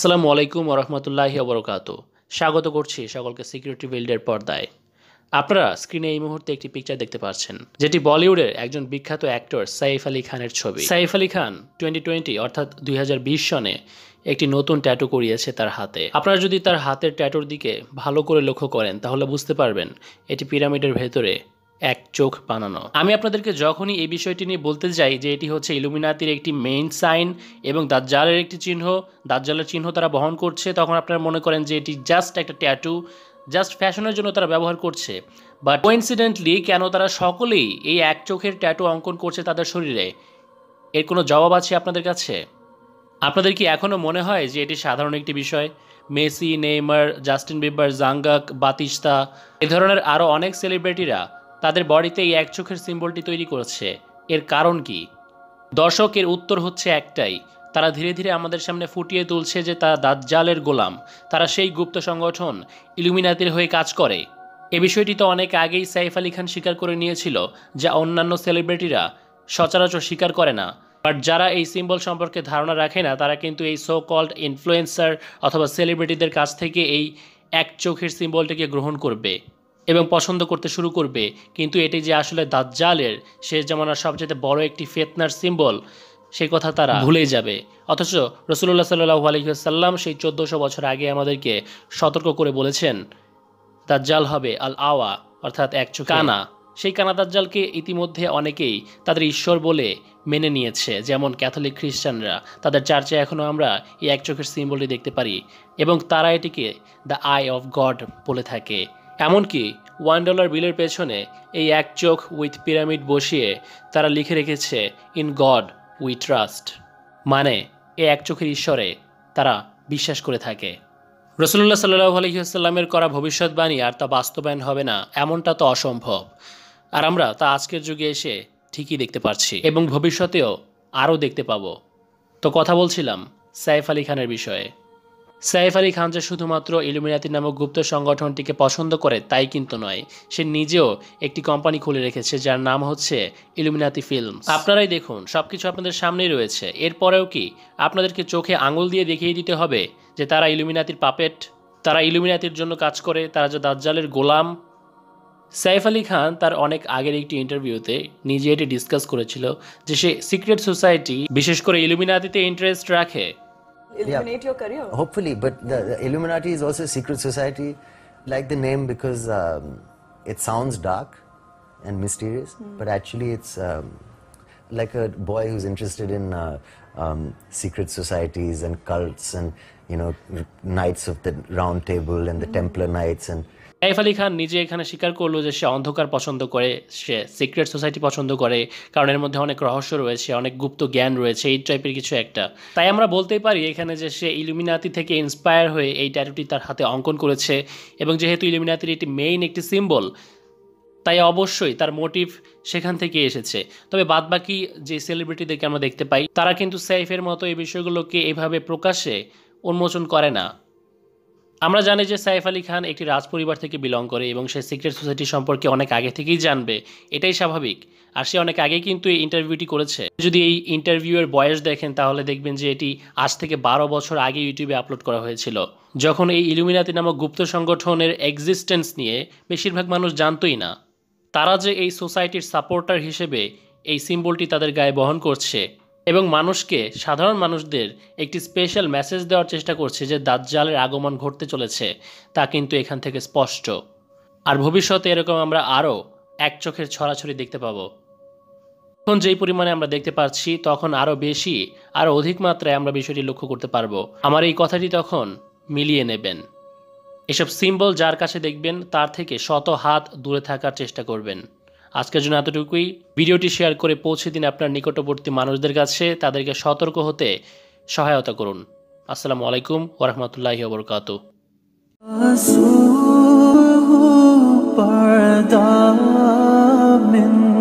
আসসালামু আলাইকুম ওরহমতুল্লাহি ওবরাকাতুহু। স্বাগত করছি সকলকে সিকিউরিটি বিল্ডের পর্দায়। আপনারা স্ক্রিনে এই মুহূর্তে একটি পিকচার দেখতে পাচ্ছেন, যেটি বলিউডের একজন বিখ্যাত অ্যাক্টর সাইফ আলী খানের ছবি। সাইফ আলী খান 2020 অর্থাৎ 2020 সনে একটি নতুন ট্যাটু করিয়েছে তার হাতে। আপনারা যদি তার হাতের ট্যাটুর দিকে ভালো করে লক্ষ্য করেন তাহলে বুঝতে পারবেন এটি পিরামিডের ভেতরে এক চোখ বানানো। আমি আপনাদেরকে যখনই এই বিষয়টি নিয়ে বলতে যাই যে এটি হচ্ছে ইলুমিনাতির একটি মেইন সাইন এবং দাজ্জালের একটি চিহ্ন, দাজ্জালের চিহ্ন তারা বহন করছে, তখন আপনারা মনে করেন যে এটি জাস্ট একটা ট্যাটু, জাস্ট ফ্যাশনের জন্য তারা ব্যবহার করছে। বাট কোইন্সিডেন্টলি কেন তারা সকলেই এই এক চোখের ট্যাটু অঙ্কন করছে তাদের শরীরে, এর কোনো জবাব আছে আপনাদের কাছে? আপনাদের কি এখনও মনে হয় যে এটি সাধারণ একটি বিষয়? মেসি, নেইমার, জাস্টিন বিবার, জাঙ্গাক, বাতিস্তা এ ধরনের আরও অনেক সেলিব্রিটিরা তাদের বডিতে এই এক চোখের সিম্বলটি তৈরি করেছে। এর কারণ কি? দর্শক, এর উত্তর হচ্ছে একটাই, তারা ধীরে ধীরে আমাদের সামনে ফুটিয়ে তুলছে যে তারা দাজ্জালের গোলাম, তারা সেই গুপ্ত সংগঠন ইলুমিনাতির হয়ে কাজ করে। এ বিষয়টি তো অনেক আগেই সাইফ আলী খান স্বীকার করে নিয়েছিল, যা অন্যান্য সেলিব্রিটিরা সচরাচর স্বীকার করে না। বাট যারা এই সিম্বল সম্পর্কে ধারণা রাখে না তারা কিন্তু এই সো কল্ড ইনফ্লুয়েন্সার অথবা সেলিব্রিটিদের কাছ থেকে এই এক চোখের সিম্বলটিকে গ্রহণ করবে এবং পছন্দ করতে শুরু করবে। কিন্তু এটি যে আসলে দাজ্জালের শেষ জামানার সবচেয়ে বড় একটি ফিতনার সিম্বল, সেই কথা তারা ভুলেই যাবে। অথচ রাসূলুল্লাহ সাল্লাল্লাহু আলাইহি ওয়াসাল্লাম সেই 1400 বছর আগে আমাদেরকে সতর্ক করে বলেছেন দাজ্জাল হবে আল আওয়া, অর্থাৎ এক চোখ কানা। সেই কানা দাজ্জালকে ইতিমধ্যে অনেকেই তাদের ঈশ্বর বলে মেনে নিয়েছে, যেমন ক্যাথলিক খ্রিস্টানরা। তাদের চার্চে এখনও আমরা এই এক চোখের সিম্বলটি দেখতে পারি এবং তারা এটিকে দ্য আই অফ গড বলে থাকে। এমনকি $1 বিলের পেছনে এই এক চোখ উইথ পিরামিড বসিয়ে তারা লিখে রেখেছে ইন গড উই ট্রাস্ট, মানে এই এক চোখের ঈশ্বরে তারা বিশ্বাস করে থাকে। রাসূলুল্লাহ সাল্লাল্লাহু আলাইহি ওয়াসাল্লামের করা ভবিষ্যৎবাণী আর তা বাস্তবায়ন হবে না এমনটা তো অসম্ভব, আর আমরা তা আজকের যুগে এসে ঠিকই দেখতে পাচ্ছি এবং ভবিষ্যতেও আরও দেখতে পাবো। তো কথা বলছিলাম সাইফ আলী খানের বিষয়ে। সাইফ আলী খান যে শুধুমাত্র ইলুমিনাতি নামক গুপ্ত সংগঠনটিকে পছন্দ করে তাই কিন্তু নয়, সে নিজেও একটি কোম্পানি খুলে রেখেছে যার নাম হচ্ছে ইলুমিনাতি ফিল্মস। আপনারাই দেখুন, সবকিছু আপনাদের সামনেই রয়েছে। এরপরেও কি আপনাদেরকে চোখে আঙুল দিয়ে দেখিয়ে দিতে হবে যে তারা ইলুমিনাতির পাপেট, তারা ইলুমিনাতির জন্য কাজ করে, তারা যে দাজ্জালের গোলাম? সাইফ আলী খান তার অনেক আগের একটি ইন্টারভিউতে নিজে এটি ডিসকাস করেছিল যে সে সিক্রেট সোসাইটি, বিশেষ করে ইলুমিনাতিতে ইন্টারেস্ট রাখে। Illuminate your career. Hopefully, but the Illuminati is also a secret society, like the name, because it sounds dark and mysterious, but actually it's like a boy who's interested in secret societies and cults and, you know, Knights of the Round Table and the Templar Knights. And Saif Ali Khan নিজে এখানে স্বীকার করলো যে সে অন্ধকার পছন্দ করে, সে secret society পছন্দ করে, কারণ এর মধ্যে অনেক রহস্য রয়েছে, অনেক গুপ্ত জ্ঞান রয়েছে, এই টাইপের কিছু একটা। তাই আমরা বলতেই পারি এখানে যে সে ইলুমিনাতি থেকে ইন্সপায়ার হয়ে এই ট্যাটুটি তার হাতে অঙ্কন করেছে এবং যেহেতু ইলুমিনাতির একটি মেইন একটি সিম্বল, তাই অবশ্যই তার মোটিভ সেখান থেকে এসেছে। তবে বাদবাকি যে সেলিব্রিটিদেরকে আমরা দেখতে পাই তারা কিন্তু সাইফের মতো এই বিষয়গুলোকে এভাবে প্রকাশ্যে উন্মোচন করে না। আমরা জানি যে সাইফ আলী খান একটি রাজ পরিবার থেকে বিলং করে এবং সে সিক্রেট সোসাইটি সম্পর্কে অনেক আগে থেকেই জানবে, এটাই স্বাভাবিক। আর সে অনেক আগেই কিন্তু এই ইন্টারভিউটি করেছে। যদি এই ইন্টারভিউয়ের বয়স দেখেন তাহলে দেখবেন যে এটি আজ থেকে 12 বছর আগে ইউটিউবে আপলোড করা হয়েছিল, যখন এই ইলুমিনাতি নামক গুপ্ত সংগঠনের এক্সিস্টেন্স নিয়ে বেশিরভাগ মানুষ জানতোই না। তারা যে এই সোসাইটির সাপোর্টার হিসেবে এই সিম্বলটি তাদের গায়ে বহন করছে এবং মানুষকে, সাধারণ মানুষদের একটি স্পেশাল মেসেজ দেওয়ার চেষ্টা করছে যে দাজ্জালের আগমন ঘটতে চলেছে, তা কিন্তু এখান থেকে স্পষ্ট। আর ভবিষ্যতে এরকম আমরা আরও এক চোখের ছড়াছড়ি দেখতে পাবো। এখন যেই পরিমাণে আমরা দেখতে পাচ্ছি তখন আরও বেশি, আরও অধিক মাত্রায় আমরা বিষয়টি লক্ষ্য করতে পারবো। আমার এই কথাটি তখন মিলিয়ে নেবেন। এসব সিম্বল যার কাছে দেখবেন তার থেকে শত হাত দূরে থাকার চেষ্টা করবেন। আজকের জন্য এতটুকুই। ভিডিওটি শেয়ার করে পৌঁছে দিন আপনার নিকটবর্তী মানুষদের কাছে, তাদেরকে সতর্ক হতে সহায়তা করুন। আসসালামু আলাইকুম ওরহমতুল্লাহি ওবরাকাতুহু।